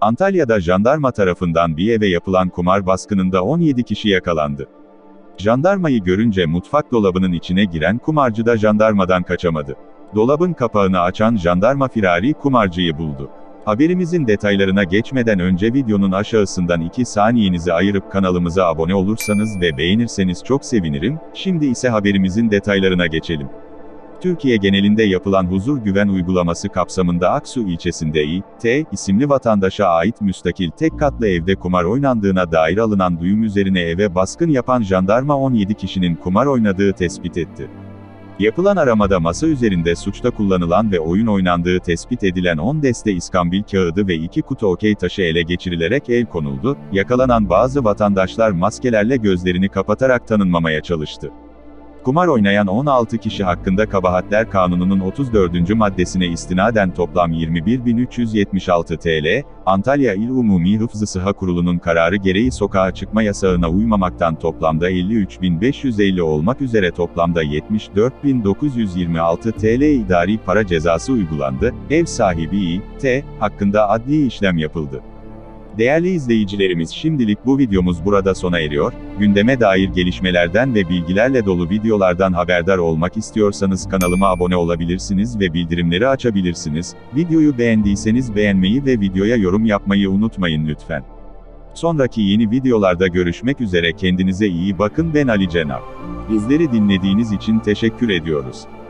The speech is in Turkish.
Antalya'da jandarma tarafından bir eve yapılan kumar baskınında 17 kişi yakalandı. Jandarmayı görünce mutfak dolabının içine giren kumarcı da jandarmadan kaçamadı. Dolabın kapağını açan jandarma firari kumarcıyı buldu. Haberimizin detaylarına geçmeden önce videonun aşağısından 2 saniyenizi ayırıp kanalımıza abone olursanız ve beğenirseniz çok sevinirim. Şimdi ise haberimizin detaylarına geçelim. Türkiye genelinde yapılan huzur güven uygulaması kapsamında Aksu ilçesinde İ.T. isimli vatandaşa ait müstakil tek katlı evde kumar oynandığına dair alınan duyum üzerine eve baskın yapan jandarma 17 kişinin kumar oynadığı tespit etti. Yapılan aramada masa üzerinde suçta kullanılan ve oyun oynandığı tespit edilen 10 deste iskambil kağıdı ve 2 kutu okey taşı ele geçirilerek el konuldu. Yakalanan bazı vatandaşlar maskelerle gözlerini kapatarak tanınmamaya çalıştı. Kumar oynayan 16 kişi hakkında Kabahatler Kanunu'nun 34. maddesine istinaden toplam 21.376 TL, Antalya İl Umumi Hıfzı Sıha Kurulu'nun kararı gereği sokağa çıkma yasağına uymamaktan toplamda 53.550 olmak üzere toplamda 74.926 TL idari para cezası uygulandı. Ev sahibi İ.T. hakkında adli işlem yapıldı. Değerli izleyicilerimiz, şimdilik bu videomuz burada sona eriyor. Gündeme dair gelişmelerden ve bilgilerle dolu videolardan haberdar olmak istiyorsanız kanalıma abone olabilirsiniz ve bildirimleri açabilirsiniz. Videoyu beğendiyseniz beğenmeyi ve videoya yorum yapmayı unutmayın lütfen. Sonraki yeni videolarda görüşmek üzere, kendinize iyi bakın. Ben Ali Cenap. Bizleri dinlediğiniz için teşekkür ediyoruz.